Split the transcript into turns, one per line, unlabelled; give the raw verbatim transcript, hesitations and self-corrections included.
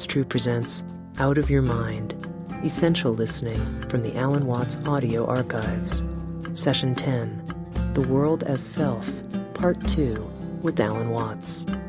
Sounds True presents Out of Your Mind, Essential Listening from the Alan Watts Audio Archives. Session ten, The World as Self, Part two, with Alan Watts.